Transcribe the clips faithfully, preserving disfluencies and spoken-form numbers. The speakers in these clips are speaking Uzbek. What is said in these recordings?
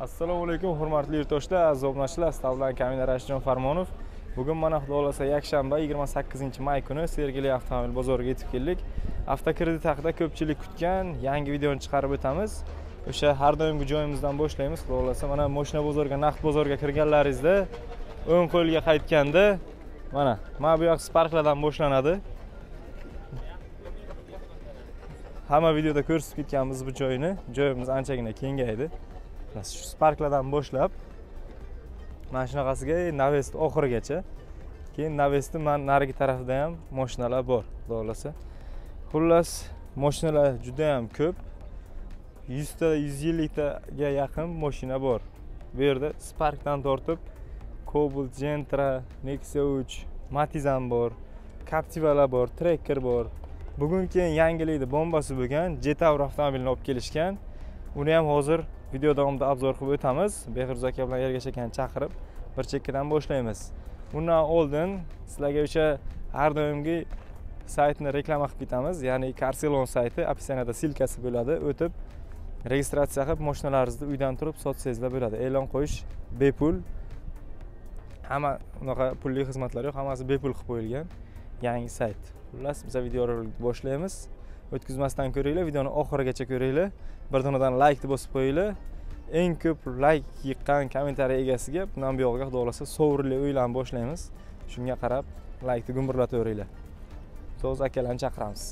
Assalomu alaykum, hurmatli yurtdoshlar, aziz obunachilar. Sizlar Kamil Rashidjon Farmonov. Bugun mana xudo xolasa yakshanba yigirma sakkizinchi may kuni Sergeli avtomobil bozoriga yetib keldik. Avtokredit haqida ko'pchilik kutgan yangi videoni chiqarib o'tamiz. O'sha har doimgi joyimizdan boshlaymiz. Xudo xolasa mana mashina bozoriga, naqd bozoriga kirganlaringizda o'ng qo'lga qaytganda mana mana bu yoq Sparklardan boshlanadi. Hamma videoda ko'rsatib ketganmiz bu joyni. Joyimiz anchagina kengaydi. Shu Sparklardan boshlab mana shunaqasiga Navest oxirigacha. Keyin Navestni men narigi tarafida ham mashinalar bor, xudo xolasa. Xullas, mashinalar juda ham ko'p. yuz ta yuz ellik taga yaqin mashina bor. Bu yerda Sparkdan tortib Cobalt, Gentra, Nexia uch, Matiz ham bor, Captivalar bor, Tracker bor. Bugun keyin yangilikda bombasi bo'lgan Jetour avtomobilini olib kelishgan. Uni ham hozir video davomida obzor qilib o'tamiz. Behruz aka bilan Ergash akani chaqirib bir chekkadan boshlaymiz. Bundan oldin sizlarga o'sha har doimgi saytni reklama qilib ketamiz. Ya'ni Carcelon sayti opsiyonada silkasi bo'ladi. O'tib registratsiya qilib mashinalaringizni uydan turib sotsangizlar bo'ladi. E'lon qo'yish bepul. Hamma unaqa pulli xizmatlar yo'q, hammasi bepul qilib qo'yilgan yangi sayt. Xullas, biz videoni boshlaymiz. O'tkazmasdan ko'ringlar, videoni oxirigacha ko'ringlar. Bir donadan like bosib qo'yinglar. Eng ko'p like yiqqan kommentariy egasiga bundan buyog'iga xudo xolasa sovrinli o'yinlarni boshlaymiz. Shunga qarab like ni gumburlataveringlar. So'z akalarni chaqiramiz.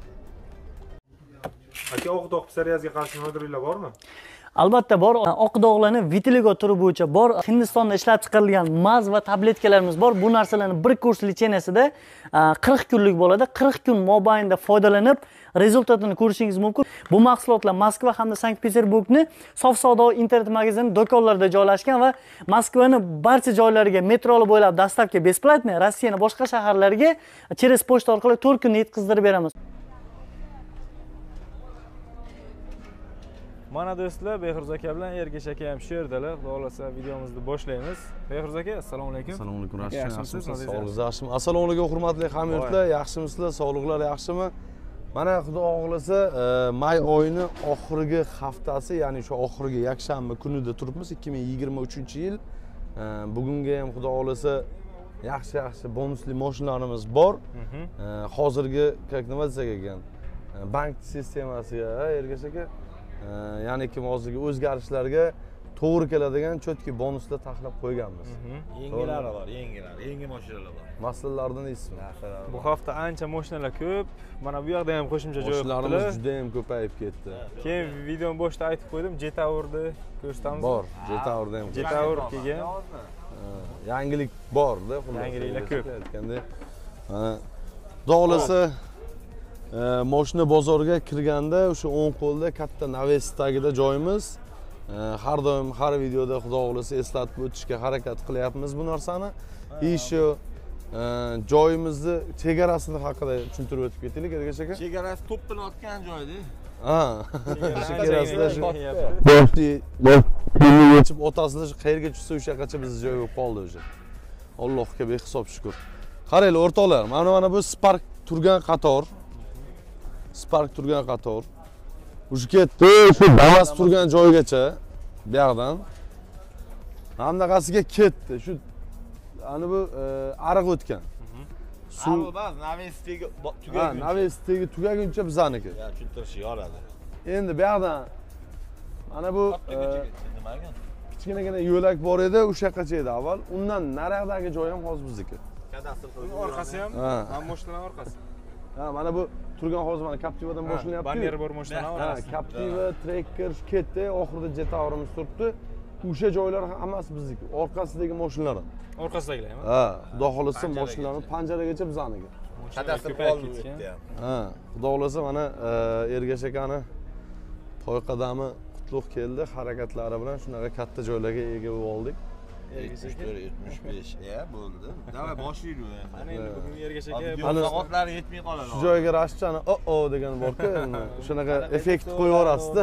Aka, oq dog' psoriazga qarshi nodirilar bormi? Albatta bor. Oq dog'larni vitiligo turi bo'yicha bor. Hindistonda ishlab chiqarilgan maz va tabletkalarimiz bor. Bu narsalarni bir kurs litseniyasida qirq kunlik bo'ladi. qirq kun mobaynida foydalanib rezultatini ko'rishingiz mumkin. Bu mahsulotlar Moskva hamda Sankt-Peterburgni Sof savdo internet magazini do'konlarida joylashgan va Moskvani barcha joylariga metroli bo'ylab dastavka besplatniy, Rossiyaning boshqa shaharlariga через pochta orqali to'rt kunda yetkazdirib beramiz. Mana do'stlar, Behruz aka bilan Ergash aka ham shu yerdalar. Xudo xolasa videomizni boshlaymiz. Behruz aka, assalomu alaykum. Assalomu alaykum, yaxshimisiz? Sog'ligingiz yaxshimi? Assalomu alaykum, hurmatli hamyurtlar. Yaxshimisizlar? Sog'liqlar yaxshimi? Mana xudo xolasa may oyining oxirgi haftasi, ya'ni shu oxirgi yakshanba kunida turibmiz. ikki ming yigirma uchinchi yil. Bugunga ham xudo xolasa yaxshi-yaxshi bonusli mashinalarimiz bor. Hozirgi, как nima desak ekan, bank sistemasiga, Ergash aka, ya'ni kim hozirgi o'zgarishlarga to'g'ri keladigan chotki bonuslar taxlab qo'yganmiz. Yengilari bor, yengilar, yangi mashinalar bor. Masalalardan ismi. Bu hafta ancha mashinalar ko'p. Mana bu yoqda ham qo'shimcha joy yo'qlar. Mashinalarimiz juda ham ko'payib ketdi. Keyin videoning boshida aytib qo'ydim, Jetourni ko'rsatamiz. Bor, Jetourda ham. Jetour kelgan. Yangilik borda, yangiliklar ko'p. Aytganda, mana dog'lasa mashina bozoriga kirganda o'sha o'ng qo'lda katta Navest tagida joyimiz. Har doim har videoda xudo xolasa eslatib o'tishga harakat qilyapmiz bu narsani. Shu joyimizni chegarasini haqida tushuntirib o'tib ketaylik, Ergash aka. Chegarasi to'pini otgan joyda. Ha, chegarasida shu boshni boshni yechib o'tasida shu qayerga tushsa o'sha yoqqacha biz joy bo'lib qoldi o'sha. Allohga behisob shukr. Qaranglar o'rtoqlar, mana mana bu Spark turgan qator. Spark turgan qator. Ush ketdi, shu Damas turgan joygacha bu yoqdan. Hamdaqasiga ketdi. Shu ana bu ariq o'tgan. Suv bas, Navestdagi tugaguncha. Ha, Navestdagi tugaguncha bizaniki. Ya, tushuntirishga yoradi. Endi bu yoqdan mana bu kichkinagina yo'lak bor edi, o'sha yoqqacha edi avval. Undan nariyoqdagi joy ham hozir bizniki. Kadastr qilib. Orqasi ham, mana mashinalar orqasi. Ha, mana bu turgan hozir mana Captivadan boshlanyapti. Banner bor mashinalar orqasi. Ha, Captiva, Tracker ketdi, oxirida Jetourimiz turibdi. O'sha joylar hammasi bizniki. Orqasidagi mashinalar. Orqasidagilarmi? Ha, xudo xolasa mashinalarni panjaragacha bizaniki. Kadastr qolib ketdi. Ha, xudo xolasa mana Ergash akani to'y qadami qutlug' keldi. Harakatlari bilan shunaqa katta joylarga ega bo'lib oldik. yetmish to'rt yetmish besh ya bo'ldi. Davay boshlaylik endi. Ana endi bugun Ergash aka soatlari yetmay qoladi. Shu joyga Rashidjon o-o degan bor-ku, shunaqa effekt qo'yib yuborasiz-da.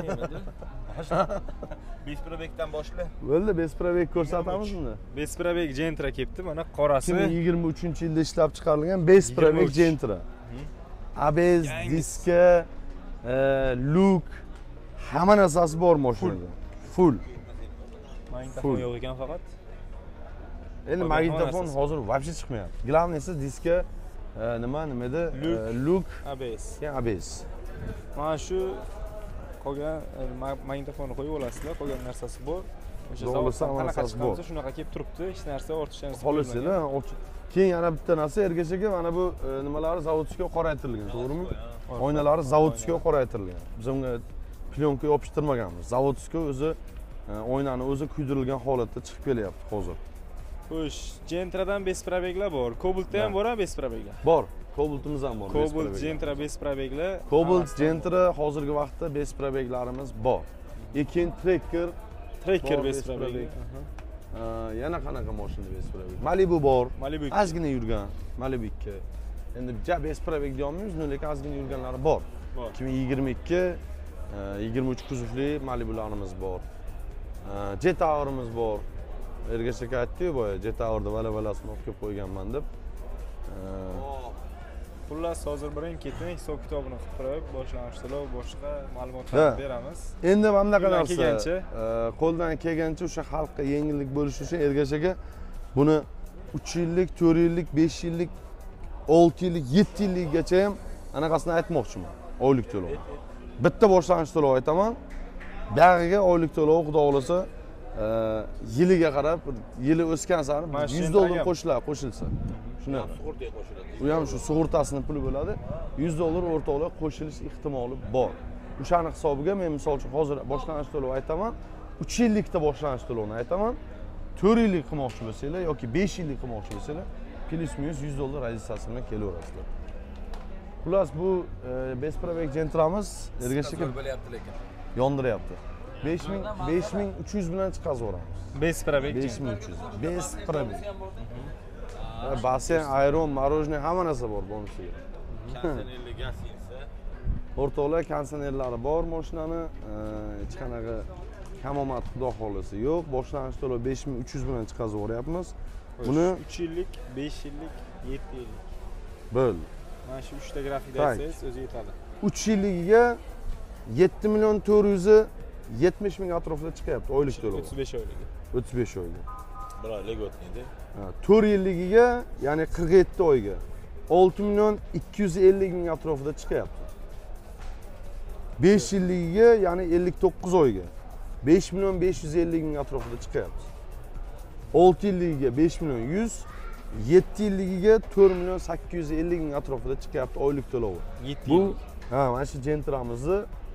Besprobekdan boshla. Bo'ldi, Besprobek ko'rsatamiz uni. Besprobek Gentra kelibdi, mana qorasi. ikki ming yigirma uchinchi yilda ishlab chiqarilgan Besprobek Gentra. A B S, diska, luk, hamma narsasi bor mashinada. Full. Magnitofon Full. yo'q ekan faqat. Endi Qolgan magnitofon hammasi. hozir вообще chiqmayapti. Главныйsi diskka e, nima nima edi? Luk. E, Luk, A B S. keyin A B S. Mana shu qolgan e, ma- magnitofonni qo'yib olasizlar, qolgan narsasi bor. O'sha Xudo zavoddan xohlasa qanaqa narsasi chiqqansa bor. shunaqa kelib turibdi, hech narsa ortiqcha narsa Xohlasanglar, keyin yana bitta narsa ergashaga mana bu e, nimalari zavodskiy qoraytirilgan, to'g'rimi? Oynalari zavodskiy qoraytirilgan. Biz unga plyonka yopishtirmaganmiz. Zavodskiy o'zi e, oynani o'zi kuydirilgan holatda chiqib kelyapti hozir. Xo'sh, Gentra'dan bez probeglar bor. Cobaltda ham bor, bez probeglar. Bor, Cobalt'imiz ham bor. Cobalt, Gentra bez probeglar. Cobalt, Gentra hozirgi vaqtda bez probeglarimiz bor. Lekin Tracker, Tracker bor, bez bez probeg. probeg. e, yana qanaqa mashina bez probeg? Malibu bor. Malibu ikki. Ozgina yurgan, Malibu ikki. Endi ja bez probeg deyolmaymiz, lekin ozgina yurganlari bor. Bor. ikki ming yigirma ikki, e, yigirma uch kuzovli Malibularimiz bor. E, Jetour'imiz bor. Ergashaga aytdi-yu boya, Jetour'da vala-valasini olib kelib qo'yganman deb. E, Xullas, hozir birin ketmay hisob kitobini qilib turib, boshlang'ich to'lov, boshqa Ha. ma'lumotlarni beramiz. Endi mana bunaqa Qo'ldan narsa, kelgancha. e, qo'ldan kelgancha o'sha xalqqa yengillik bo'lishi uchun ergashaga buni uch yillik, to'rt yillik, besh yillik, olti yillik, yetti yillikgacha ham anaqasini aytmoqchiman. Oylik to'lov. Bitta boshlang'ich to'lov aytaman. Buyog'iga oylik to'lov xudo xolasa e, yiliga qarab, yili o'sgan sari Mana shu yuz endi dollar agam. qo'shiladi, qo'shilsa. Shunaqa. Sug'urtaga qo'shiladi. U ham shu sug'urtasini puli bo'ladi. yuz dollar o'rtoqlar qo'shilish ehtimoli bor. O'shani hisobiga men misol uchun hozir boshlang'ich to'lov aytaman. uch yillikda boshlang'ich to'lovni aytaman. to'rt yillik qilmoqchi bo'lsanglar yoki besh yillik qilmoqchi bo'lsanglar, plus minus yuz dollar razitsiyasi bilan kelaverasizlar. Xullas bu e, bez probeg Gentra'miz ergashaga bo'lyapti lekin. yondiryapti. besh ming besh ming uch yuz bilan chiqazaveramiz. Bez probeg. besh ming uch yuz. Bez probeg. Basen, ayron, marojniy hamma narsa bor bonusiga. Kondisionerli gaz yinsa, O'rtoqlar konditsionerlari bor mashinani, hech qanaqa kamomad xudo xolisi yo'q. Boshlang'ich to'lov besh ming uch yuz bilan chiqazaveryapmiz. Buni uch yillik, besh yillik, yetti yillik. bo'ldi. Mana shu uchta grafikda Tak. aytsangiz o'zi yetadi. uch yilligiga yetti million to'rt yuz yetmish ming atrofida chiqyapti oylik to'lov. o'ttiz besh oylik. o'ttiz besh oyga. bir oylik o'tmaydi. Ha, to'rt yilligiga, ya'ni qirq yetti oyga olti million ikki yuz ellik ming atrofida chiqyapti. besh yilligiga, ya'ni ellik to'qqiz oyga besh million besh yuz ellik ming atrofida chiqyapti. olti yilligiga besh million yuz, yetti yilligiga to'rt million sakkiz yuz ellik ming atrofida chiqyapti oylik to'lovi. yetti Bu yillik. ha, mana shu Gentra'mizni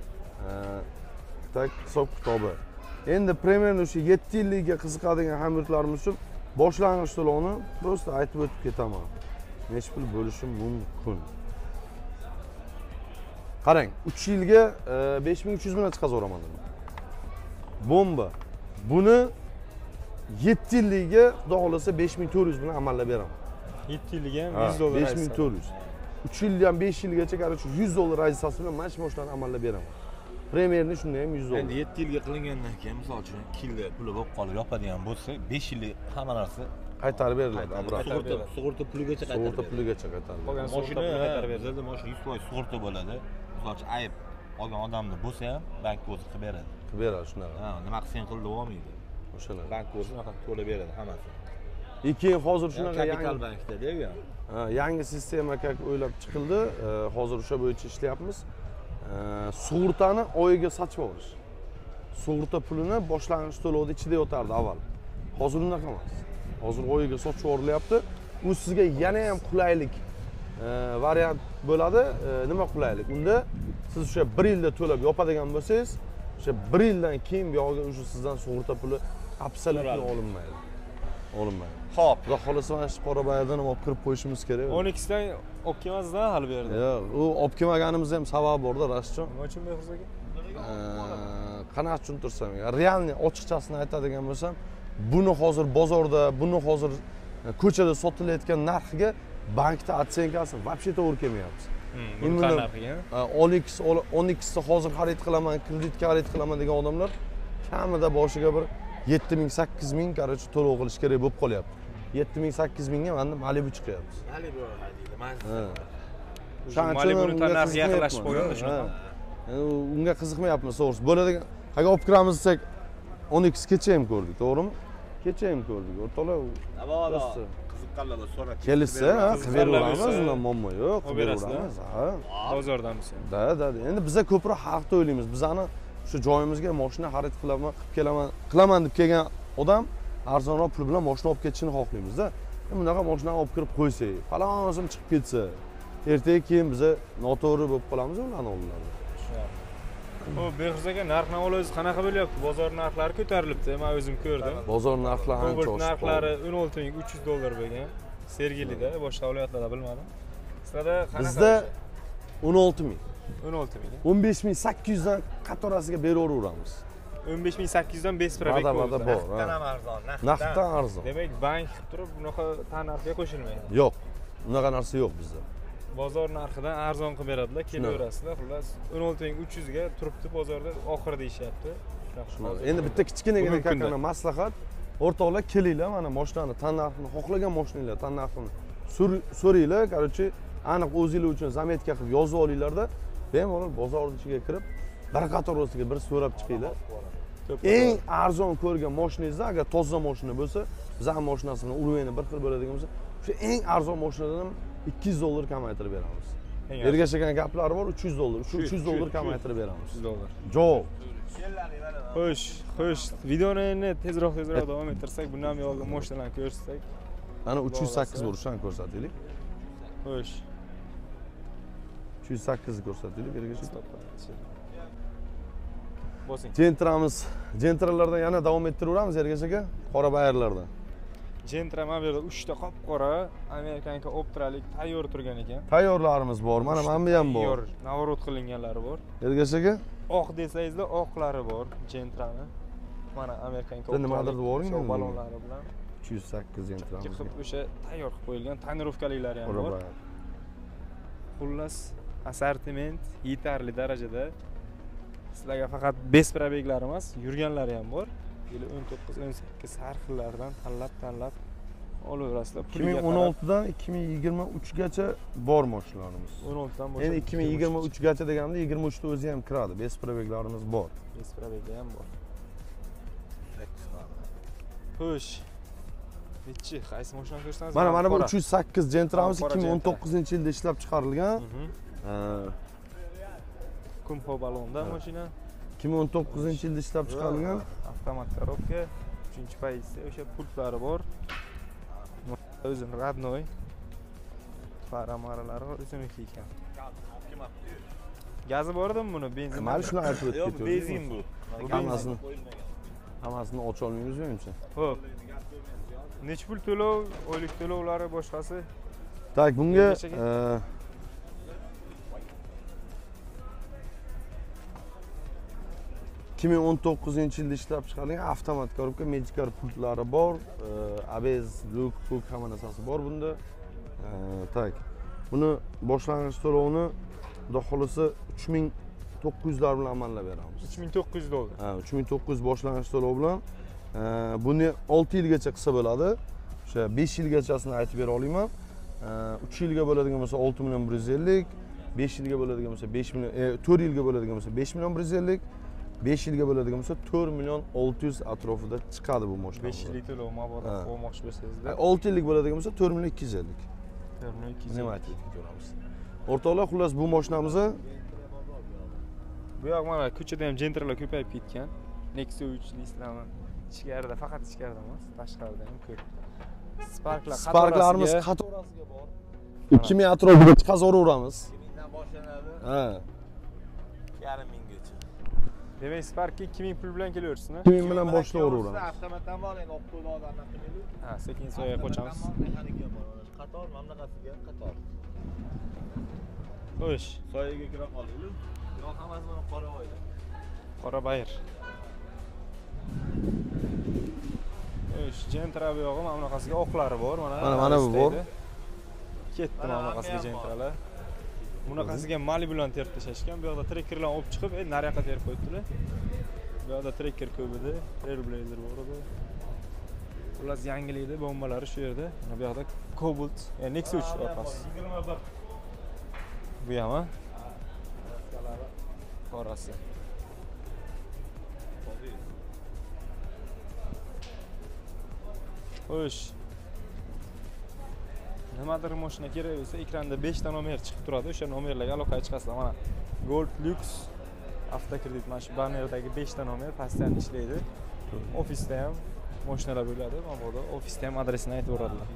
tak hisob kitobi. Endi примерно o'sha yetti yillikka qiziqadigan hamyurtlarimiz uchun boshlang'ich to'lovni просто aytib o'tib ketaman. Necha pul bo'lishi mumkin? Qarang, uch yilga besh ming uch yuz bilan chiqazaveraman dedim. Bomba. Buni yetti yillikka xudo xolasa besh ming to'rt yuz bilan amallab beraman. yetti yillik ham Ha, yuz dollar. besh ming to'rt yuz. uch yildan besh yilgacha qarshi yuz dollar razitsiyasi bilan mana shu mashinalarni amallab beraman. Premierni shunday ham yuz dollar. Endi yetti yilga qilingandan keyin misol uchun kilda puli bo'lib qolib yopadigan bo'lsa, besh yillik hamma narsa Qaytarib beriladi, obrat. sug'urta sug'urta puligacha qaytarib Sug'urta beriladi. puligacha qaytarib. Qolgan Mashina sug'urta puli qaytarib beriladi. bizda mashina yuz foiz sug'urta bo'ladi. Misol uchun ayb olgan odamni bo'lsa ham bank o'zi qilib beradi. Qilib beradi shunaqa. Ha, nima qilsang qil olmaydi. O'shalar. Bank o'zi unaqa to'lab beradi hammasi. Keyin hozir shunaqa Kapital yangi bankda-da bu ham. ha, yangi sistema kak o'ylab chiqildi. E, Hozir o'sha bo'yicha ishlayapmiz. E, Sug'urtani oyiga sachib olish. Sug'urta pulini boshlang'ich to'lovda ichida yotardi avval. Hozir unaqa emas. Hozir oyiga sochib yuborilyapti. U sizga yana ham qulaylik e, variant bo'ladi. E, nima qulaylik? Unda siz o'sha bir yilda to'lab yopadigan bo'lsangiz, o'sha bir yildan keyin bu yoqqa o'sha sizdan sug'urta puli absolyutni olinmaydi. Olinmaydi. Xo'p. Xudo xolasa mana shu Qorabayirdan ham olib kirib qo'yishimiz kerak. o'n ikkisidan olib kelmasdan hali bu yerda. Yo'q, u olib kelmaganimiz ham sababi borda, Rashidjon. Nima uchun Behruz aka? Qanaqa tushuntirsam, realni ochiqchasini aytadigan bo'lsam, buni hozir bozorda, buni hozir ko'chada sotilayotgan narxiga bankda otsenkasi вообще to'g'ri kelmayapti. Buni qanaqa narxiga? o'n ikki o'n ikkisi hozir xarid qilaman, kreditga xarid qilaman degan odamlar kamida boshiga bir yetti ming sakkiz ming qarorchi to'lov qilish kerak bo'lib qolyapti. yetti ming sakkiz mingga mana Malibu chiqyapti. Malibu deydi. Ha. Malibu'ni unga narxi yaqinlashib qiziqmayapman. qolganda shunaqa. Ha. Endi unga qiziqmayapmiz to'g'risi. Bo'ladigan, agar olib kiramiz desak, o'n ikkisigacha ham ko'rdik, to'g'rimi? Kecha ham ko'rdik. O'rtoqlar Avvalo qiziqqanlar so'rab kelishsa, qilib beraveramiz, bersa- undan muammo yo'q, qilib berasizlar? beraveramiz. Ha. Bozordamiz. Da, da. Endi biza ko'proq xalqni o'ylaymiz. Bizani shu joyimizga mashina xarid qilaman, qilib kelaman, qilaman deb kelgan odam arzonroq pul bilan mashina olib ketishini xohlaymiz-da. Bunaqa mashinani olib kirib qo'ysak, falonsim chiqib ketsa, ertaga keyin biza noto'g'ri bo'lib qolamiz ularni oldinlarda. O, Behruz aka, narx-navolar qanaqa bo'lyapti? Bozor narxlari ko'tarilibdi. Men o'zim ko'rdim. Bozor narxlari ancha Cobalt oshib narxlari o'n olti ming uch yuz dollar bo'lgan. Sergelida, boshqa viloyatlarda bilmadim. Sizlarda qanaqa? Bizda o'n olti ming, o'n olti ming. o'n besh ming sakkiz yuz dan qatorasiga beraveramiz. o'n besh ming sakkiz yuz dan besh pira Vada vada bor. Naqddan ha. ham arzon, Naqddan arzon. Demak, bank qilib turib bunaqa tannarxga qo'shilmaydi. Yo'q. Unaqa narsa yo'q bizda. Bozor narxidan arzon qilib beradilar, kelaverasizlar. Xullas, o'n olti ming uch yuz ga turibdi bozorda, oxiri deyishyapti. Shunaqa. Endi bitta kichkinagina Bugungi kunda. kakkana maslahat. O'rtoqlar, kelinglar, mana mashinani tannarxini xohlagan mashinalar tannarxini so'ringlar, короче, aniq o'zinglar uchun zametka qilib yozib olinglarda, bemalol bozor ichiga kirib, bir qator o'siga bir so'rab chiqinglar. Eng arzon ko'rgan mashinangizni agar toza mashina bo'lsa, bizning mashinasini urveni bir xil bo'ladigan bo'lsa, o'sha eng arzon mashinadan ham ikki yuz dollar kamaytirib beramiz. Ergashagan gaplari bor, uch yuz dollar, shu uch yuz dollar kamaytirib beramiz. uch yuz dollar. Javob. Xo'sh, xo'sh. Videoni endi tezroq tezroq davom ettirsak, bundan ham yolg'on mashinalarni ko'rsak. Ana uch yuz sakkiz bor, shuni ko'rsataylik. Xo'sh. uch yuz sakkiz ko'rsataylik, ergashak. Bosing. Gentramiz, gentralardan yana davom ettiraveramiz ergashaga, qora bayirlardan. Gentra mana bu yerda uch ta qop-qora Amerikanka optralik tayyor turgan ekan. Tayyorlarimiz bor, mana mana bu ham bor. Tayyor, navorot qilinganlari bor. Ergashaga Oq desangizlar, oqlari bor Gentrani. Mana Amerikanka Sen nimadir devoring shu endi? balonlari bilan uch yuz sakkiz gentramiz. qilib o'sha tayyor qilib qo'yilgan tonirovkaliklari ham bor. Xullas, assortiment yetarli darajada. Sizlarga faqat bes probeglar emas, yurganlari ham bor. Yili o'n to'qqiz o'n sakkiz har xillardan tanlab-tanlab olaverasizlar. ikki ming o'n oltidan ikki ming yigirma uch gacha bor mashinalarimiz. o'n oltidan boshlab. Endi ikki ming yigirma uch gacha deganimda yigirma uch ta o'zi ham kiradi. Bes probeglarimiz bor. bes probeglar ham bor. Xo'sh. Nechi, qaysi mashinani ko'rsangiz? Mana mana bu uch yuz sakkiz gentramiz ikki ming o'n to'qqizinchi yilda ishlab chiqarilgan. Kumho balonda mashina. ikki ming o'n to'qqizinchi yilda ishlab chiqarilgan. Avtomat korobka, uchinchi pozitsiya, o'sha pultlari bor. O'zini radnoy. Faramaralari o'ziniki ekan. Gazi bordimi buni? Benzin. Mana shuni aytib Yo'q, o'tdik. benzin bu. Hammasini hammasini ocha olmaymiz menimcha. Xo'p. Necha pul to'lov, oylik to'lovlari boshqasi? Tak, bunga ikki ming o'n to'qqizinchi yilda ishlab chiqarilgan avtomat korobka, Magicar pultlari bor, A B S, luk, puk hamma narsasi bor bunda. Tak. Buni boshlang'ich to'lovini xudo xolisa uch ming to'qqiz yuz lar bilan amallab beramiz. uch ming to'qqiz yuz dollar. Ha, uch ming to'qqiz yuz boshlang'ich to'lov bilan buni olti yilgacha qilsa bo'ladi. O'sha besh yilgachasini aytib bera olaman. uch yilga bo'ladigan bo'lsa olti million bir yuz ellik, besh yilga bo'ladigan bo'lsa besh million, to'rt yilga bo'ladigan bo'lsa besh million bir yuz ellik, besh yilga bo'ladigan bo'lsa to'rt million olti yuz atrofida chiqadi bu mashina. besh yillik to'lov mabodo olmoqchi bo'lsangizda. olti yillik bo'ladigan bo'lsa to'rt million ikki yuz ellik. to'rt million ikki yuz Nima aytib ko'ramiz. O'rtoqlar, xullas bu mashinamizni bu yoq mana ko'chada ham gentralar ko'payib ketgan. Nexia uch deysizlarmi? Ichkarida, faqat ichkarida emas, tashqarida ham ko'p. Sparklar Sparklarimiz qatorasiga bor. ikki ming atrofida chiqazaveramiz. ikki mingdan boshlanadi. Ha. yarim minggacha. Demak, Sparkga ikki ming pul bilan kelaversiz-mi? ikki ming bilan boshlayveramiz. Avtomatdan bor, endi olib qo'yilgan narxini. Ha, sekin soya qo'chamiz. Mexanika bor. Qator, mana bunaqasiga qator. Xo'sh, Soyaga kira qolaylik. Yo'q, hammasi mana qora oyda. qora bayir. Xo'sh, Gentra bu yog'i mana bunaqasiga oqlari bor, mana. Mana mana bu bor. Ketdi mana bunaqasiga Gentralar. Bunaqasiga Mali bilan terib tashashgan. Bu yoqda trekkerlarni olib chiqib, endi nariyoqqa terib qo'yibdilar. Bu yoqda trekker ko'p edi, Trailblazer bor edi. Xullas yangilikda bombalari shu yerda. Mana bu yoqda Cobalt, ya'ni Nexia uch orqasi. yigirma bir. Bu ham ha? Qorasi. Xo'sh. Nimadir mashina kerak bo'lsa, ekranda besh ta nomer chiqib turadi. O'sha nomerlarga aloqaga chiqasizlar. Mana Gold Lux avtokredit mana shu bannerdagi besh ta nomer pastdan ishlaydi. Ofisda ham mashinalar bo'ladi. Mana bu ofisda ham adresini aytib beradilar.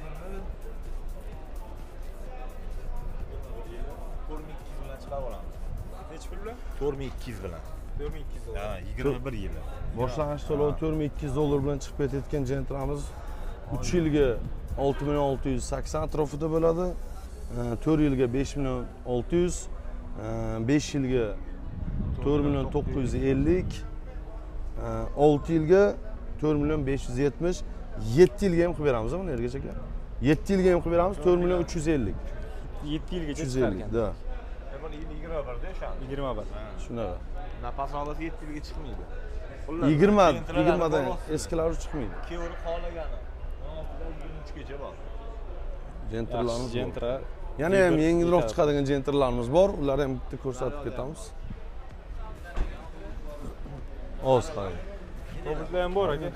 to'rt ming ikki yuz bilan chiqarib olamiz. Necha pul bilan? to'rt ming ikki yuz bilan. to'rt ming ikki yuz Ha, yigirma bir yil. Boshlang'ich to'lov to'rt ming ikki yuz dollar bilan chiqib ketayotgan Gentra'miz uch yilga olti million olti yuz sakson atrofida bo'ladi. to'rt yilga besh million olti yuz, besh yilga to'rt million to'qqiz yuz ellik, olti yilga to'rt million besh yuz yetmish, yetti yilga ham qilib beramiz buni Ergash aka. yetti yilga ham qilib beramiz to'rt million uch yuz ellik. yetti yilgacha uch yuz ellik, chiqargan. da. Buni yigirma bir da o'sha. yigirma bir. Shunaqa. Napasroqda yetti yilga chiqmaydi. yigirma, yigirma dan eskilari chiqmaydi. Keyin xohlagani o'n oltidan yigirma uchgacha bor. Gentrlarimiz bor. Gentra. Yana ham yengilroq chiqadigan gentrlarimiz bor. Ularni ham bitta ko'rsatib ketamiz. Oz qarang. Robotlar ham bor aka.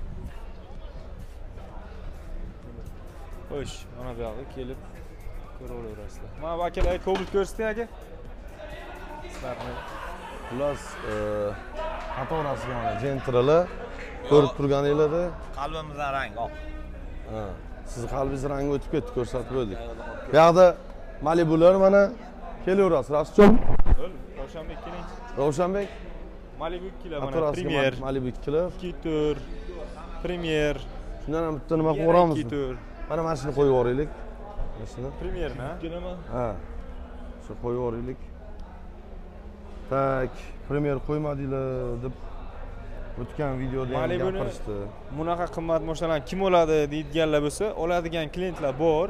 Xo'sh, mana bu yoqqa kelib ko'raverasizlar. Mana bu akalar Cobalt ko'rsating aka. Sizlarni Xullas, qatorasiga mana gentralar ko'rib turganinglarda, Qalbimizdan rang oq. ha, sizni qalbingiz rangi o'tib ketdi, ko'rsatib bo'ldik. Bu yoqda Malibular mana kelaverasiz, Rasuljon. Ravshanbek keling. Ravshanbek, Malibu ikkilar mana qatorasiga Premier, Malibu ikkilar. ikki tur, Premier, Shundan ham bitta nima qilib yuboramiz? ikki tur. Mana mana shuni qo'yib yuboraylik. Mana shuni. Premiermi? Ikkilama. Ha. Shu qo'yib yuboraylik. Tak, Premier qo'ymadinglar deb o'tgan videoda ham Malibuni gapirishdi. bunaqa qimmat mashinalarni kim oladi deydiganlar bo'lsa, oladigan klientlar bor.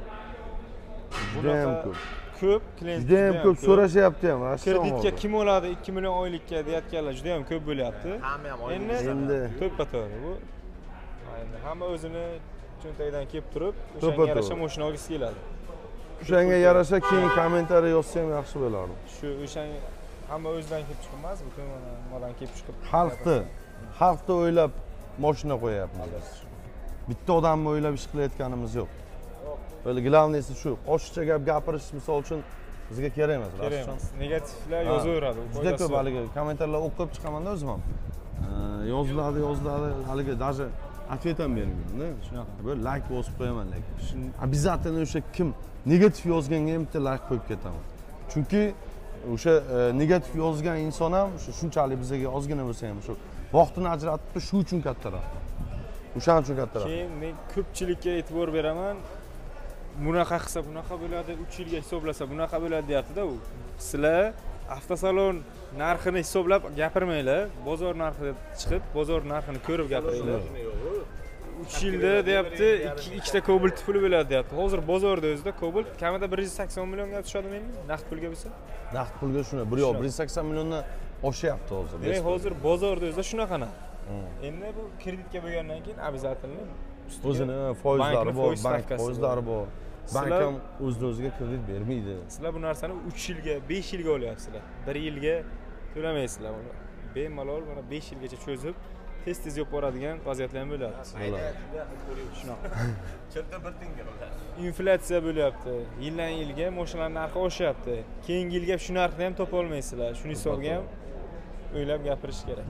Juda ham ko'p. Ko'p klient. Juda ham ko'p so'rashyapti ham. Kreditga kim oladi ikki million oylikka deyotganlar juda ham ko'p bo'lyapti. Hamma ham oylik. Endi Endi to'ppa-to'g'ri bu. Endi hamma o'zini cho'ntagidan kelib turib, o'shanga To'ppa-to'g'ri. yarasha mashina olgisi keladi. o'shanga yarasha keyin kommentariy yozsa ham yaxshi bo'lardi. Shu o'shanga hamma o'zidan kelib chiqib emas, butun nimadan kelib chiqib. Xalqni, xalqni o'ylab mashina qo'yapmiz. Bitta odamni o'ylab ish qilayotganimiz yo'q. Böyle glavniysi shu, qo'shiqcha gap gapirish misol uchun bizga kerak emas. Kerak emas. Negativlar yozaveradi. Juda ko'p haligi kommentarlar o'qib chiqaman-da o'zim ham. Yoziladi, yoziladi, haligi даже ответ ham bermayman-da. Shunaqa. Böyle like bosib qo'yaman lekin. Обязательно o'sha kim negativ yozganga ham bitta like qo'yib ketaman. Chunki o'sha negativ yozgan inson ham shunchalik bizga ozgina bo'lsa ham shu vaqtini ajratib shu uchun katta rahmat. O'shaning uchun katta rahmat. Keyin men ko'pchilikka e'tibor beraman. Bunaqa qilsa bunaqa bo'ladi, uch yilga hisoblasa bunaqa bo'ladi deyapti-da u. Sizlar avtosalon narxini hisoblab gapirmanglar. Bozor narxida chiqib, bozor narxini ko'rib gapiringlar. uch yilda deyapti, ikki ta Cobalt puli bo'ladi deyapti. Hozir bozorda o'zida Cobalt kamida bir yuz sakson millionga tushadimi endi? Naqd pulga bo'lsa? Naqd pulga shuni bir yo'q bir yuz sakson milliondan oshyapti hozir. Demak, hozir bozorda o'zida shunaqa narx. Endi bu kreditga bo'lgandan keyin обязательно o'zini foizlari bor, bank stavkasi foizlari bor. Bank ham o'zini o'ziga kredit bermaydi. Sizlar bu narsani uch yilga, besh yilga olyapsizlar. bir yilga to'lamaysizlar buni. Bemalol mana besh yilgacha cho'zib, tez-tez yopib boradigan vaziyatlar ham bo'lyapti. Shunaqa. Chirta bir tinga bo'ladi. Inflyatsiya bo'lyapti. Yildan yilga mashinalar narxi oshyapti. Keyingi yilga shu narxni ham topa olmaysizlar. Shuni hisobga ham o'ylab gapirish kerak.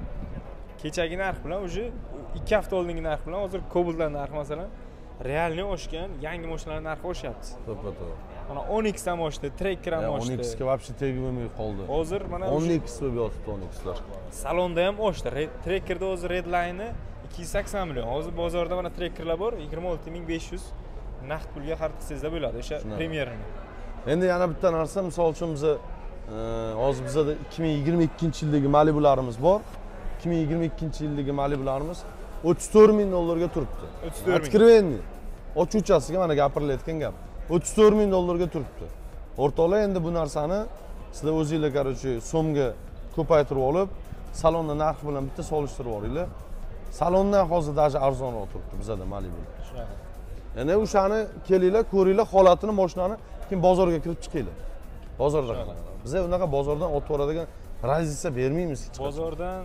Kechagi narx bilan уже ikki hafta oldingi narx bilan hozir Cobaltlar narxi masalan realni oshgan, yangi mashinalar narxi oshyapti. To'ppa-to'g'ri. Mana o'n x ham oshdi, Tracker ham oshdi. o'n x ga вообще tegmay qoldi. Hozir mana o'n x deb yotibdi o'n xlar. salonda ham oshdi. Trackerda hozir Redline ikki yuz sakson million. Hozir bozorda mana Trackerlar bor, yigirma olti ming besh yuz naqd pulga xarid qilsangizda bo'ladi. O'sha Premierni. Endi yana bitta narsa, misol uchun biz hozir bizda ikki ming yigirma ikkinchi yildagi Malibularimiz bor. ikki ming yigirma ikkinchi yildagi Malibularimiz o'ttiz to'rt ming dollarga turibdi. o'ttiz to'rt ming. Откровенный. Ochuvchasiga mana gapirilayotgan gap. o'ttiz to'rt ming dollarga turibdi. O'rtoqlar endi bu narsani sizlar o'zingizlar qarochi so'mga ko'paytirib olib, salonda narxi bilan bitta solishtirib olinglar. Salondan hozir даже arzonroq turibdi bizda Malibu. Shunaqa. Ya'ni o'shani kelinglar, ko'ringlar holatini, mashinani, keyin bozorga kirib chiqinglar. Bozorda qilamiz. Biz unaqa bozordan o'tib boradigan razisa bermaymiz hech qachon. Bozordan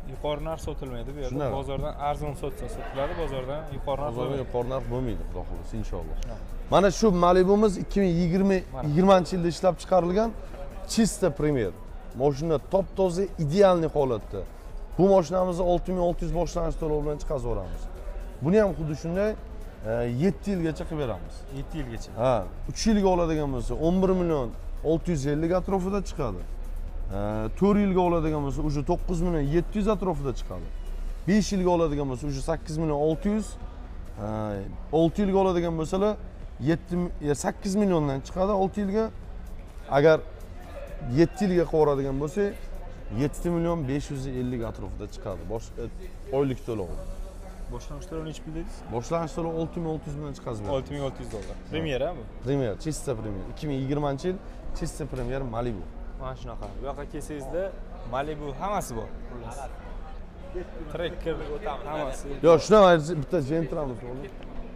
yuqori narx sotilmaydi bu yerda. Shunaqa. Bozordan arzon sotsa sotiladi, bozordan yuqori narx. Bozorda yuqori narx bo'lmaydi, xudo xohlasa inshaalloh. Mana shu Malibu'miz ikki ming yigirma yigirmanchi yilda ishlab chiqarilgan Chista Premier. Mashina top-toza, idealniy holatda. Bu mashinamizni olti ming olti yuz boshlang'ich to'lov bilan chiqazib Buni ham xuddi shunday yetti yilgacha qilib beramiz. yetti yilgacha. Ha, uch yilga oladigan bo'lsa o'n bir million olti yuz ellik atrofida chiqadi. to'rt yilga oladigan bo'lsa уже to'qqiz million yetti yuz atrofida chiqadi. besh yilga oladigan bo'lsa уже sakkiz million olti yuz, olti yilga oladigan bo'lsalar yetti sakkiz milliondan chiqadi olti yilga. Agar yetti yilga qo'yadigan bo'lsa yetti million besh yuz ellik atrofida chiqadi. Bosh oylik to'lov. Boshlang'ich to'lov necha pul dedingiz? Boshlang'ich to'lov olti ming olti yuz bilan chiqazib beramiz. olti ming olti yuz dollar. Premiera bu. Premier, Chista Premier. ikki ming yigirmanchi yil Chista Premier Malibu. Mana shunaqa. Bu yoqqa kelsangizda Malibu hammasi bor. Tracker hammasi. Yo, shunaqa bitta jentramiz bo'ldi.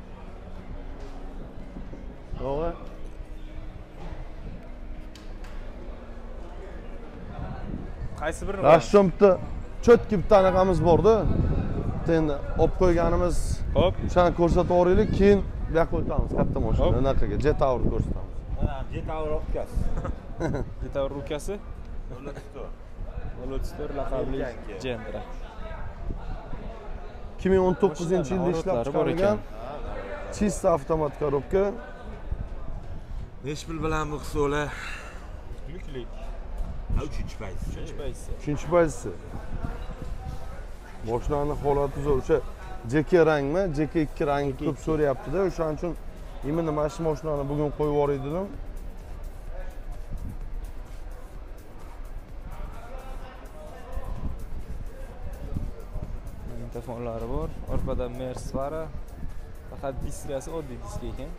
To'g'ri. Qaysi birini? Rashom bitta cho'tki bitta anaqamiz bor-da. Endi olib qo'yganimiz. Hop, O'shani ko'rsatib o'raylik, keyin bu yoqqa o'tamiz katta mashina. Anaqaga Jet Tower ko'rsatamiz. Mana Jet Tower ukasi. Jet ukasi. Volodsto'r laqabli Gentra. ikki ming o'n to'qqizinchi yilda ishlab chiqarilgan Chista avtomat korobka. Nechi pul bilan bu hisoblar? Pullik. Ha, uchinchi payt. Uchinchi paytsi. Uchinchi paytsi. Mashinani holati zo'r. O'sha J K rangmi? J K ikki rangi ko'p so'rayapti-da. O'shaning uchun imini mana shu mashinani bugun qo'yib yuboray dedim. Telefonlari bor. Orqada Mers var. Faqat diskasi oddiy disk ekan.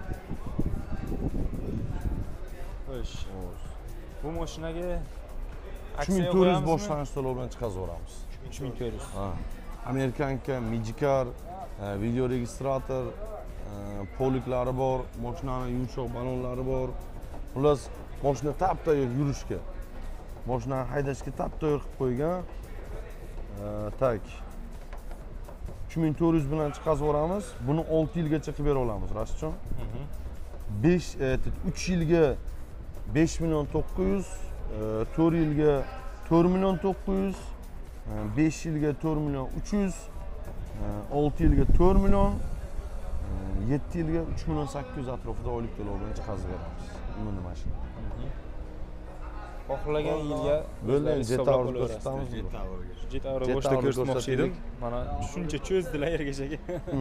Xo'sh. Bu mashinaga uch ming to'rt yuz boshlang'ich to'lov bilan chiqazib yuboramiz. uch ming to'rt yuz. Ha. Amerikanka, Midikar, video registrator, poliklari bor, mashinani yumshoq balonlari bor. Xullas, mashina tap-tayyor yurishga. Mashinani haydashga tap-tayyor qilib qo'ygan. Tak. uch ming to'rt yuz bilan chiqazib yuboramiz. Buni olti yilgacha qilib bera olamiz, Rashidjon. besh uch yilga besh million to'qqiz yuz, to'rt yilga to'rt million to'qqiz yuz, besh yilga to'rt million uch yuz, olti yilga to'rt million, yetti yilga uch million sakkiz yuz atrofida oylik to'lov bilan chiqazib beramiz. Buni mashina. Xohlagan yilga bo'ldi, Jet Tower ko'rsatamiz. Jet Tower boshda ko'rsatmoqchi edim. Mana shuncha cho'zdilar ergashaga.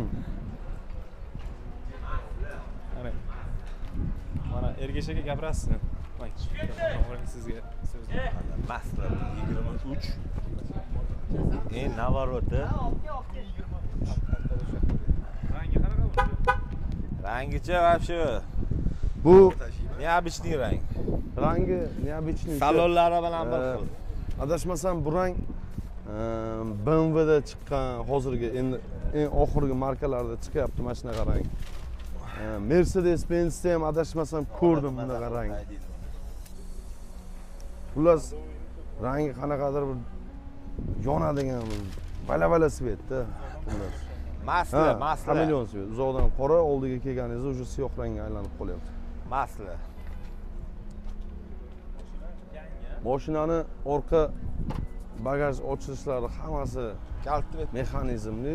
Mana mana ergashaga gapirasizmi? Mana sizga so'z. Masla yigirma uch. E, navaroti. Rangi qanaqa bu? Rangicha вообще. Bu необычный rang. rangi необычный. Salonlari bilan bir xil. Adashmasam bu rang B M W da chiqqan, hozirgi endi eng oxirgi markalarda chiqyapti mana shunaqa rang. Mercedes Benz'da ham adashmasam ko'rdim bunaqa rang. Xullas rangi qanaqadir bir yonadigan bala-bala svetda. Xullas. Masla, masla. Kameleon svet. Uzoqdan qora, oldiga kelganingizda уже siyoh rangga aylanib qolyapti. Masla. Mashinani orqa bagaj ochilishlari hammasi Kalkulator mexanizmli.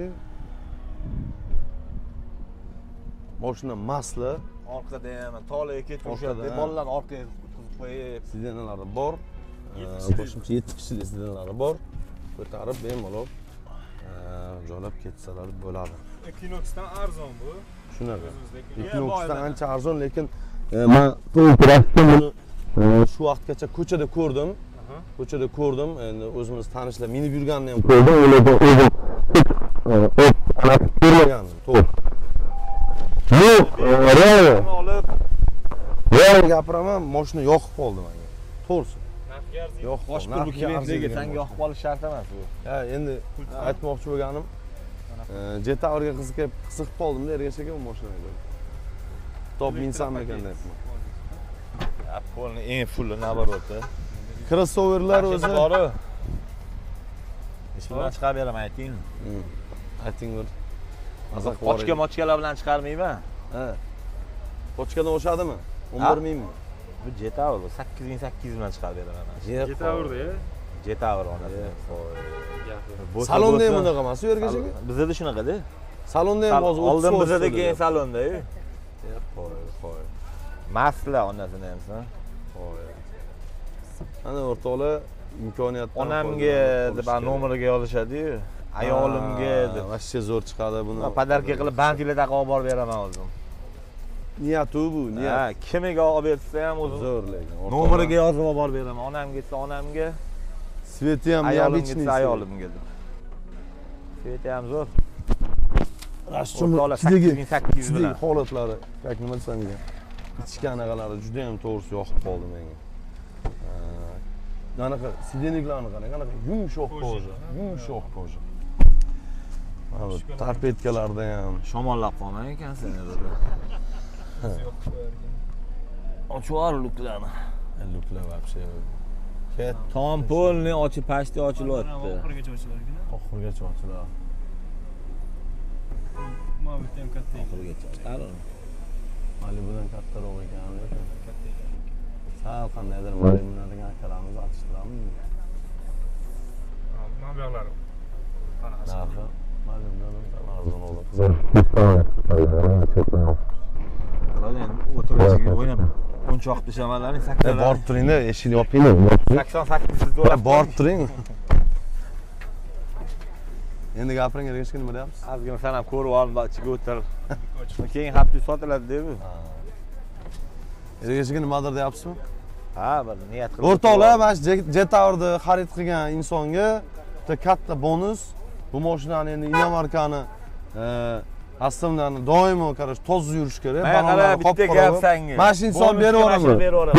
Mashina masla, orqada ham tolaga ketib o'shada bolalarni orqaga qizib qo'yib, sidenalari bor. Qo'shimcha yetti kishilik sidenalari bor. Ko'tarib bemalol joylab ketsalar bo'ladi. Equinox'dan arzon bu. Shunaqa. Equinox'dan ancha arzon, lekin men shu vaqtgacha ko'chada ko'rdim. Ko'chada ko'rdim. Endi o'zimiz tanishlar minib yurganini ham ko'rdim. Ularda o'zim ko'rmagan. To'g'ri. Bu real. Real gapiraman, mashina yoqib qoldi menga. To'g'risi. Yo'q, bosh pul klientlarga tanga yoqib qolish shart emas bu. Ha, endi aytmoqchi bo'lganim, Jet Towerga qiziqib qiziqib qoldim-da ergashaga bu mashinaga. Top minsammi ekan deyapman. Apple'ning eng fulli nabaroti. Crossoverlar o'zi bori. Ish bilan chiqarib beraman, aytingmi? Ayting bir. Ochka mochkalar bilan chiqarmayman. Ha. Ochkadan o'shadimi? o'n bir mingmi? Bu Jetaur sakkiz ming sakkiz yuz bilan chiqarib beraman. Jetaurda ya. Jetaur onasi. Salonda ham bunaqa emas, u yerga shunga. Bizda shunaqa-da. Salonda ham hozir oldin bizda keyin salonda-yu. Qo'y, qo'y. Masla onasini ham san. Qo'y. Ana o'rtoqlar imkoniyatdan onamga deb nomeriga yozishadi-yu. Ayolimga deb. Vashcha zo'r chiqadi buni. Padarka qilib bantilar taqib olib borib beraman o'zim. Niyat u bu, niyat. Ha, kimiga olib bersa ham o'zim zo'r lekin. nomeriga yozib olib borib beraman. Onamga desa onamga, Sveti ham ayolimga desa ayolimga deb. Sveti ham zo'r. Rashchimi sakkiz ming sakkiz yuz bilan. Holatlari, yoki nima desam ekan. Ichki anaqalari juda ham to'g'risi yoqib qoldi menga. Anaqa sidenliklarni qarang, anaqa yumshoq koja, yumshoq koja. Mana torpedkalarda ham Shamollab qolmang ekan seni dedi. Ochvar luklarni. Luklar вообще. Ket Tom polni ochib pashti ochilyapti. Oxirigacha ochilarkan. oxirigacha ochilar. Mavlud ham katta ekan. Oxirigacha chiqarin. Ali bundan kattaroq ekan lekin. Sal qandaydir malimlarga akalarimiz atishtiramiz. Mablag'lari qanaqa? Narxi malimdan arzon bo'ladi. Ular endi o'tirishga o'ynab o'nchoq dishamalarni sakkiz. Borib turingda, eshikni yopinglar. sakson sakkiz dollar. Borib turing. Endi gapiring, ergashga nima deyapsiz? Ozgina san ham ko'rib olib, ichiga o'tir. Keyin hafta sotiladi deb. Ergashga nimadir deyapsizmi? Ha, bir niyat qilib. O'rtoqlar, mana shu Jetaurni xarid qilgan insonga bitta katta bonus. Bu mashinani endi inomarkani aslimdan doimo qarash toza yurish kerak. Mana bitta gap senga. Mana shu inson berib yuboraman.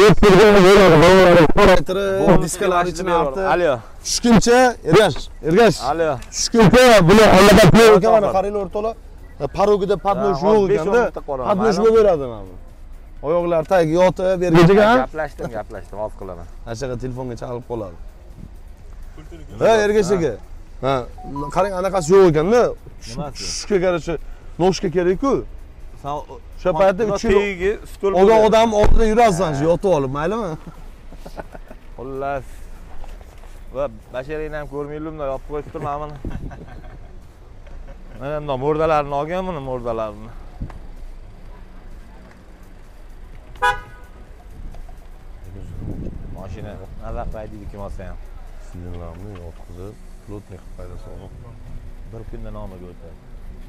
Bu diskalari ichini artib. Alo. Tushguncha, Ergash, Ergash. Alo. Tushguncha buni allaqat yo'q mana qaranglar o'rtoqlar. Parogida patnosh yo'q ekanda. Patnosh bo'lib beradi mana bu. Oyoqlar tagiga yotib, ergachaga ham gaplashdim, gaplashdim, hozir qilaman. Achaga telefonga chalib qoladi. Ha, ergachaga. Ha, qarang, anaqasi yo'q ekanda. Tushga qarashi noshka kerak-ku. O'sha paytda uch yil stul olgan odam oldida yurasiz, yotib olib, maylimi? Xullas. Va basharingni ham ko'rmaylimda, yopib qo'yibdir mana buni. Mana bunday mo'rdalarni olganman, mo'rdalarni. Mashina nazar qo'ydi kim olsa ham. Sinirlarni yotqizib, plotnik qilib qayda solib. Bir kunda nomiga o'tadi.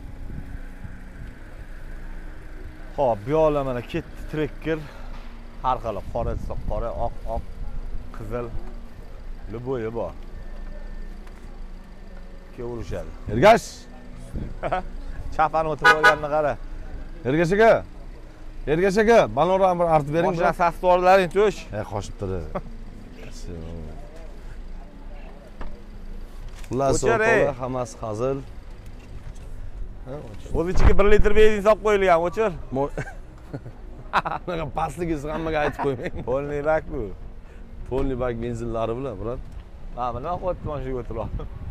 Xo'p, bu yoqlar mana ketdi trekker. Har xil qora, qora, oq, oq, qizil, luboyi bor. Kevrishadi. Ergash. Chapan o'tirib olganini qara. Ergash aka. Ergash aka, balonlarni bir artib bering. Mashina sastorlaring to'sh. Ha, qo'shib turdi. Xullas o'rtoqlar, hammasi hazil. O'z ichiga bir litr benzin solib qo'yilgan, o'chir. Bunaqa pastligini hammaga aytib qo'ymang. Polniy bak bu. Polniy bak benzinlari bilan, brat. Mana nima qo'yibdi mashinaga o'tirib.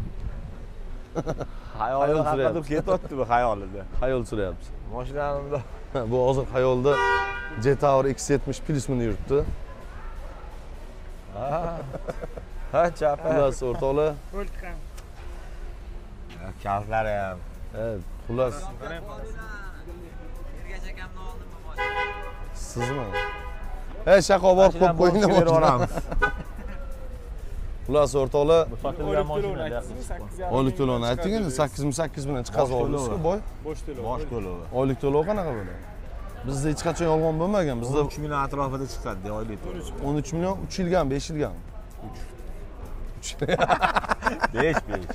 Xayolda qatnab ketyapti bu xayolida. Xayol suryapti. Mashinani bu hozir xayolda Jetaur X yetmish Plus mini yuribdi. Ha. Ha, chapa. Xullas o'rtoqlar. O'lkan. Kazlari ham. Evet, xullas. Sizmi? Hey, shaqo bor, qo'yib qo'ying boramiz. Xullas o'rtoqlar. Bu sotilgan mashina. Oylik to'lovni ayting endi sakkiz ming sakkiz bilan chiqazib oldingiz-ku, boy. Bosh to'lov. Bosh to'lovi. Oylik to'lov qanaqa bo'ladi? Bizda hech qachon yolg'on bo'lmagan. Bizda uch million atrofida chiqadi oylik to'lov. o'n uch million uch yilgami, besh yilgami? besh besh.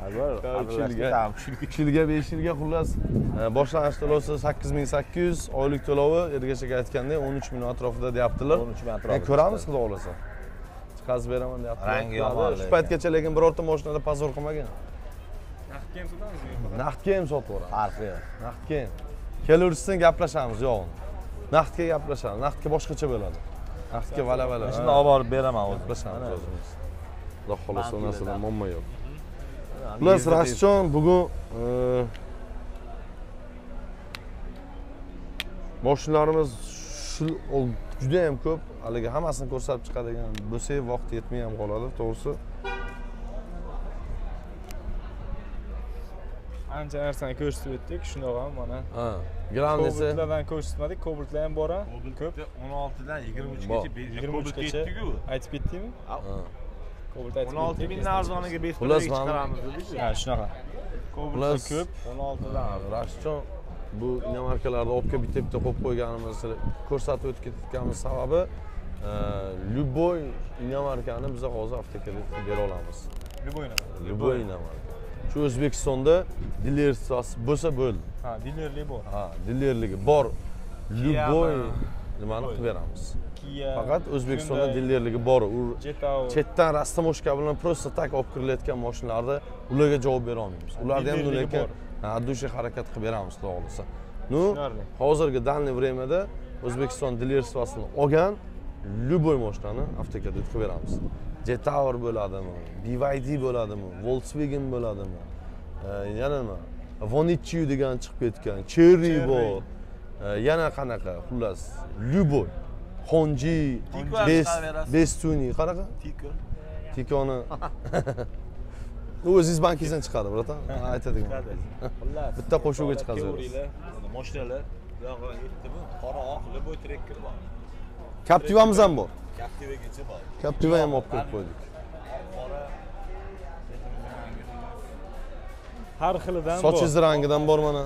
uch yilga, besh yilga xullas boshlang'ich to'lovsi sakkiz ming sakkiz yuz, oylik to'lovi ergashaga aytgandek o'n uch million atrofida deyaptilar. o'n uch million atrofida. Ko'ramiz, xudo xolasa. Chiqazib beraman deyaptilar. Rangi yomon. Shu paytgacha lekin birorta mashinada pazor qilmagan. Naqdga ham sotamiz. Naqdga ham sotib yuboramiz. Farqi yo'q. Naqdga ham. Kelursiz gaplashamiz, yo'q. Naqdga gaplashamiz. Naqdga boshqacha bo'ladi. Naqdga vala-vala. Shunda olib borib beraman o'zim. Gaplashamiz o'zimiz. Xudo xolasa narsadan muammo yo'q. Xullas, Rashidjon bugun mashinalarimiz juda ham ko'p. Haligi hammasini ko'rsatib chiqadigan bo'lsak, vaqt yetmay ham qoladi, to'g'risi. Ancha narsani ko'rsatib o'tdik, shundoq ham mana. Ha, gravnisi. Kobaltlardan ko'rsatmadik, kobaltlar ham bor. Ko'p. o'n oltidan yigirma uchgacha yigirma uchgacha aytib ketdingmi? Ha. Kobalt aytib o'n olti ming arzoniga besh Xullas, chiqaramiz dedik. Ha, shunaqa. Kobaltlar ko'p. o'n oltidan Rashidjon bu inomarkalarda opka bitta-bitta qo'yib qo'yganimizni ko'rsatib o'tib ketganimiz sababi любой inomarkani biz hozir avtokreditga bera olamiz. Любой inomarka. Любой inomarka. Shu O'zbekistonda dilerstasi bo'lsa bo'ldi. Ha, dilerlik bor. Ha, dilerligi bor. Любой nimani qilib beramiz. Kia. Faqat O'zbekistonda dilerligi bor. U chetdan rastamoshka bilan просто tak olib kirilayotgan mashinalarda ularga javob bera olmaymiz. Ularni ham lekin addushi harakat qilib beramiz, xudo xolisa. Nu, hozirgi данный времяda O'zbekiston dilerstvasini olgan любой mashinani avtokredit qilib beramiz. Jetower bo'ladimi, B Y D bo'ladimi, Volkswagen bo'ladimi, yana nima, Vonichu degan chiqib ketgan, Cherry bor, yana qanaqa, xullas, любой. Honji, Bestuni, qanaqa? Tiko. Tikoni. O'zingiz bankingizdan chiqadi, bratan. Aytadigan. Bitta qo'shuvga chiqasiz. Mashinalar, buyoqqa yetdimi? Qora oq любой trekker bor. Captiva'miz ham bor. Captiva'gacha bor. Captiva ham olib kelib qo'ydik. Har xilidan bor. Sochingiz rangidan bor mana.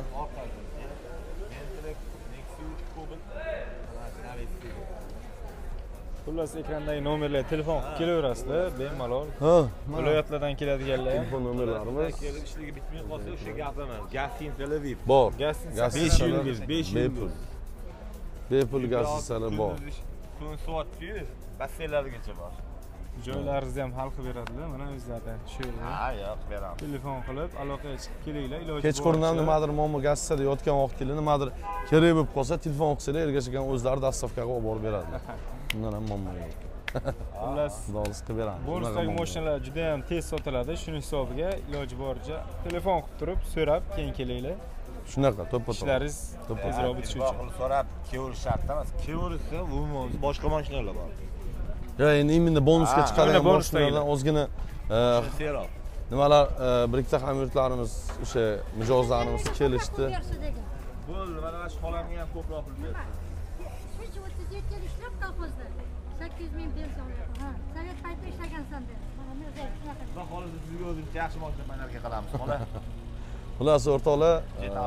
Xullas, ekrandagi nomerlar telefon qilib kelaverasizlar, bemalol. Ha, Viloyatlardan keladiganlar ham. telefon nomerlarimiz Kelib ishligi bitmay qolsa, o'sha gapaman. Gostinkalar V I P. bor. Gostinka besh yulduz, besh bepul. Bepul gostinkalar bor. Kun soatga basseylarigacha bor. Joylaringizni ham hal qilib beradilar. Mana o'zlaridan shu yerda. Ha, yo'q, beramiz. Telefon qilib aloqaga chiqib kelinglar, iloji boricha. Kechqurundan nimadir muammo gassada yotgan vaqtingizda nimadir kerak bo'lib qolsa, telefon qilsanglar, ergashagan o'zlari dastavkaga olib borib beradilar. Bundan ham muammo yo'q. Xullas, Xudolis qilib beramiz. bonusdagi mashinalar juda ham tez sotiladi. Shuning hisobiga iloji boricha telefon qilib turib, so'rab keyin kelinglar. Shunaqa, to'ppa-to'g'ri. Ishlaringiz tezroq bitishi uchun. Qilib so'rab, kevurish shart emas. Kevirishsa, umuman boshqa mashinalar bor. Ya, endi imенно bonusga Ha, chiqadigan mana bonus mashinalardan ozgina Seroq. nimalar birikta hamyurtlarimiz o'sha mijozlarimiz kelishdi. Bo'ldi, mana shu xolamga ham ko'proq pul berdi. Shuncha o'ttiz yetti yil ishlab kolxozda sakkiz yuz ming pensiya olyapman. Ha, sovet paytida ishlagansan deb. Mana men o'zim shunaqa. Xudo xolisa sizga o'zimcha yaxshi mashina manarga qilamiz, xola. Xullas, o'rtoqlar,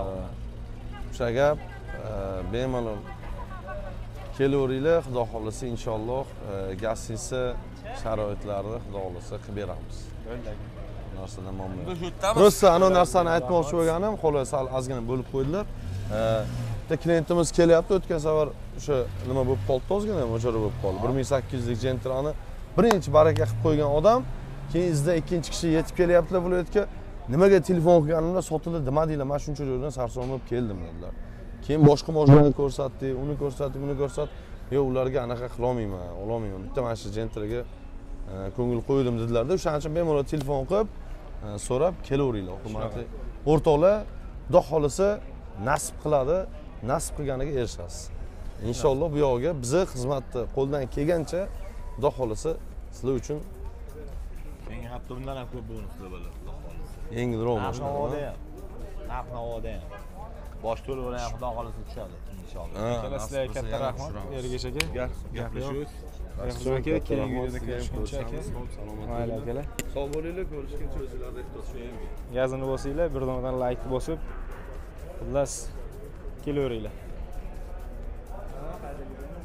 o'sha gap bemalol kelaveringlar, xudo xolisa inshaalloh gostinsa sharoitlarni xudo xolisa qilib beramiz. Bo'ldi. Narsadan muammo yo'q. Biz o'tamiz. Prosta ana narsani aytmoqchi bo'lganim, xolos sal ozgina bo'lib qo'ydilar. Bitta klientimiz kelyapti, o'tgan safar o'sha nima bo'lib qoldi, ozgina mojaro bo'lib qoldi. bir ming sakkiz yuzlik Gentra'ni birinchi baraka qilib qo'ygan odam, keyin izda ikkinchi kishi yetib kelyaptilar viloyatga. Nimaga telefon qilganimda sotildi, demadinglar, men shuncha joydan sarson bo'lib keldim dedilar. Keyin boshqa mashinalarni ko'rsatdik, uni ko'rsatdik, uni ko'rsatdik. Yo'q, ularga anaqa qila olmayman, ola olmayman. Bitta mana shu Gentra'ga ko'ngil qo'ydim dedilar-da. O'shaning uchun bemalol telefon qilib so'rab kelaveringlar, hurmatli o'rtoqlar. Xudo xolisa nasib qiladi, nasib qilganiga erishasiz. Inshaalloh bu yo'g'iga bizni xizmatni qo'ldan kelgancha xudo xolisa sizlar uchun Menga hatto bundan ham ko'p bonuslar bo'ladi, xudo xolisa. yengilroq Narx mashina. navoda ham. Narx navoda ham. Bosh to'lovlar ham xudo xolisa tushadi, inshaalloh. Kelasizlarga katta rahmat. Ergash aka. Gaplashamiz. Rahmat aka, keyingi videoda ko'rishguncha aka. Mayli akalar. Sog' bo'linglar, ko'rishguncha o'zinglarni ehtiyoj. Gazini bosinglar, birdan like bosib, xullas kelaveringlar.